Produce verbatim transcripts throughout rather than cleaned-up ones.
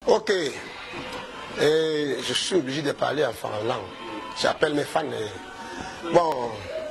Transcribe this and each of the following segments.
Ok. Et je suis obligé de parler en langue. J'appelle mes fans. Et... Bon.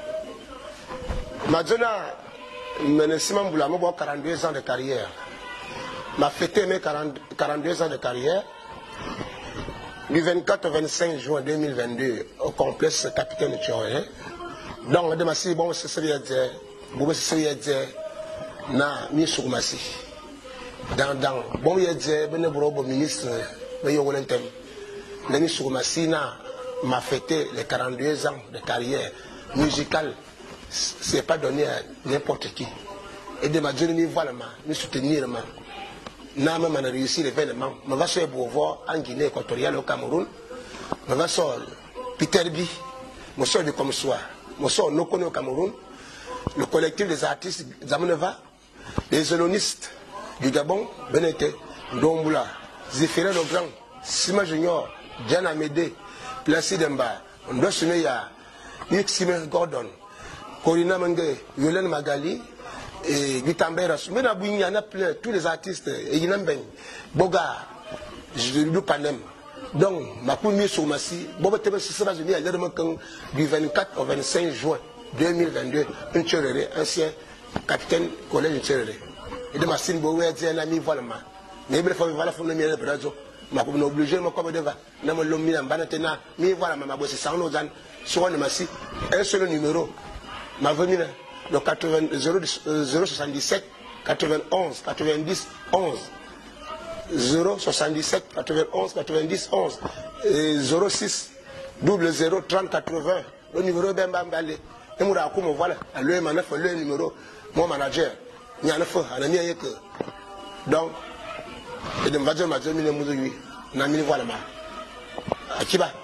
Madonna, Ménessimam Boulamo, quarante-deux ans de carrière. M'a fêté mes quarante-deux ans de carrière. Du vingt-quatre au vingt-cinq juin deux mille vingt-deux, au complexe Capitaine Tchoré. Donc, je me suis dit, bon, c'est ce que je disais. Bon, c'est ce que je disais. Na, mi soumasi. Dans, dans, bon, je disais, ben, le ministre, ben, yo, l'entend. Le mi soumasi, na, m'a fêté les quarante-deux ans de carrière musicale. C'est pas donné à n'importe qui. Et de ma journée, voilà, me soutenir, ma. Na, même, on a réussi l'événement. Je vais sur Beauvoir, en Guinée équatoriale, au Cameroun. Je vais sur Peterby, je suis de Comsoir. Je suis au Cameroun. Le collectif des artistes Zamaneva, les zélonistes du Gabon, Benete, Domboula, Zéphiré le Grand, Sima Junior, Diana Amédée, Placide Mba, Ndossumeya, Nixime Gordon, Corina Menge, Yolène Magali, et Vitambera. Mais il y en a plein, tous les artistes, et il y en a ben, Boga, Julu Panem. Donc, ma première sur ma si, Boba Tebe sera venu à l'heure du vingt-quatre au vingt-cinq juin deux mille vingt-deux, un Tchoréré, ancien capitaine collège Tchoréré. Et de ma signe, Bowe dit un ami, voilà, mais il faut voir la femme de miel de Brazo. Ma commune obligée, ma commune de va, n'a pas l'homme, n'a pas tena, mais voilà, ma bosse, c'est un autre, soit un massi, un seul numéro, ma venue, le zéro soixante-dix-sept, quatre-vingt-onze, quatre-vingt-dix, onze. zéro soixante-dix-sept, quatre-vingt-onze, quatre-vingt-dix, onze. Et zéro six, double zéro, trente, quatre-vingts. Le numéro ben bambale. Et moi, je voilà, le manef, le numéro, mon manager. Il y a un feu, un ami que. Donc, et de me dire, ma demi, je me dis, voilà, ma. Akiba.